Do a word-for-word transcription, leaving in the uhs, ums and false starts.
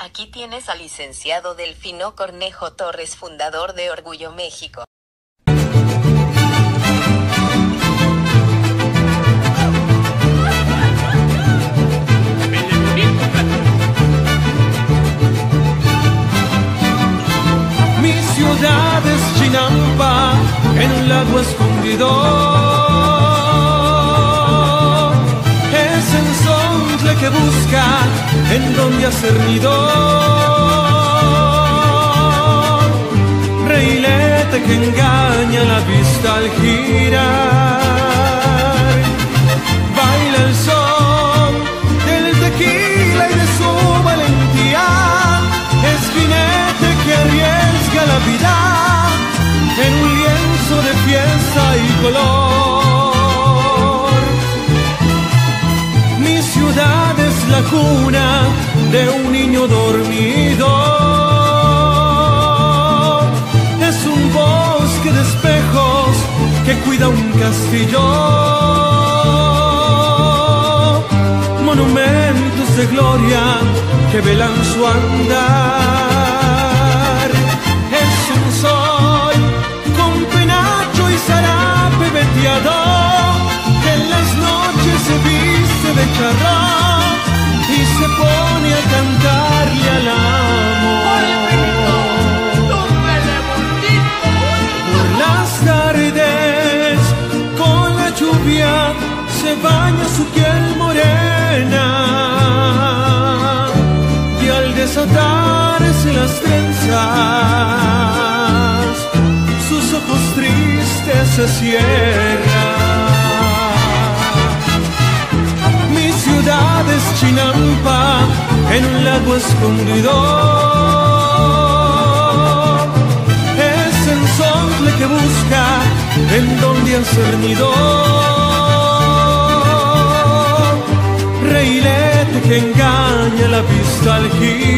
Aquí tienes al licenciado Delfino Cornejo Torres, fundador de Orgullo México. Mi ciudad es Chinampa, en un lago escondido. Es ensontle que busca en donde hacer nido. Reilete que engaña la vista al girar. Baila el son del tequila y de su valentía. Es jinete que arriesga la vida en un lienzo de fiesta y color. Mi ciudad es la cuna de un niño dormido. Es un bosque de espejos que cuida un castillo. Monumentos de gloria que velan su andar. Es un sol con penacho y zarape veteado, que en las noches se viste de charrón y se pone a cantarle al amor. Por las tardes con la lluvia se baña su piel morena, y al desatarse las trenzas sus ojos tristes se cierran. Mi ciudad es Chinampa, en un lago escondido. Es ensontle que busca en donde hacer nido. Reilete que engaña la vista al giro.